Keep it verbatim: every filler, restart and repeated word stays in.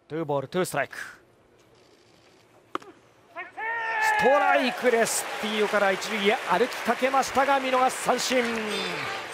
ツーボールツーストライク。ストライクです。ティーオから一塁へ歩きかけましたが見逃し三振。